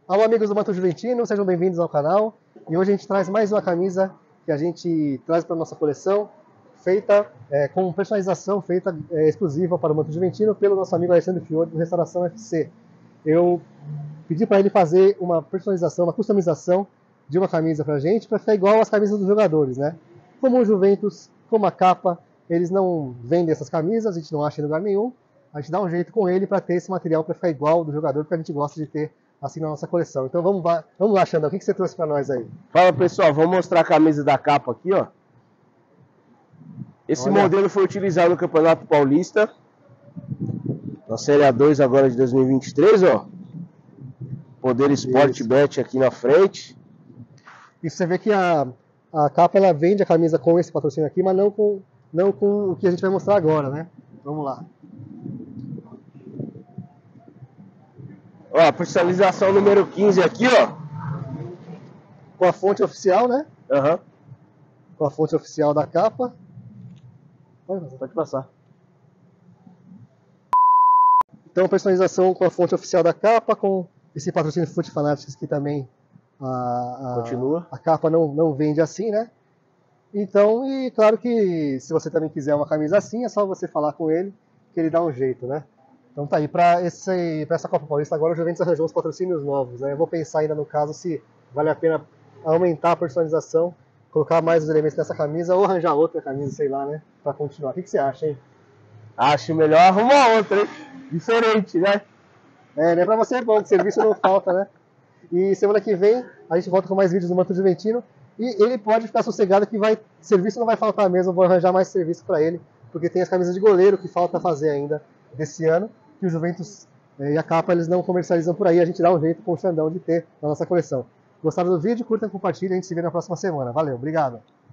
Alô, amigos do Manto Juventino, sejam bem-vindos ao canal. E hoje a gente traz mais uma camisa que a gente traz para a nossa coleção, feita com personalização, feita exclusiva para o Manto Juventino pelo nosso amigo Alexandre Fiore, do Restauração FC. Eu pedi para ele fazer uma personalização, uma customização de uma camisa para a gente, para ficar igual às camisas dos jogadores, né? Como o Juventus, como a capa, eles não vendem essas camisas, a gente não acha em lugar nenhum. A gente dá um jeito com ele para ter esse material para ficar igual ao do jogador, porque a gente gosta de ter assim na nossa coleção. Então vamos lá, Xandão, o que você trouxe para nós aí? Fala pessoal, vou mostrar a camisa da capa aqui, ó. Esse modelo foi utilizado no Campeonato Paulista, na Série A2 agora de 2023, ó. Poder Sport Bet aqui na frente. E você vê que a capa ela vende a camisa com esse patrocínio aqui, mas não com o que a gente vai mostrar agora, né? Vamos lá. Ó, a personalização número 15 aqui, ó. Com a fonte oficial, né? Aham. Com a fonte oficial da capa. Pode passar. Então, personalização com a fonte oficial da capa, com esse patrocínio Foot Fanatics que também Continua. A capa não vende assim, né? Então, e claro que se você também quiser uma camisa assim, é só você falar com ele, que ele dá um jeito, né? Então tá aí, para essa Copa Paulista agora o Juventus arranjou uns patrocínios novos, né? Eu vou pensar ainda no caso se vale a pena aumentar a personalização, colocar mais os elementos nessa camisa ou arranjar outra camisa, sei lá, né? Pra continuar. O que você acha, hein? Acho melhor arrumar outra, hein? Diferente, né? É, né? Pra você é bom, que serviço não falta, né? E semana que vem a gente volta com mais vídeos do Manto Juventino e ele pode ficar sossegado que serviço não vai faltar mesmo, eu vou arranjar mais serviço para ele, porque tem as camisas de goleiro que falta fazer ainda desse ano, que o Juventus e a capa eles não comercializam por aí, a gente dá um jeito com o Xandão de ter na nossa coleção. Gostaram do vídeo? Curtam, compartilhem, a gente se vê na próxima semana. Valeu, obrigado!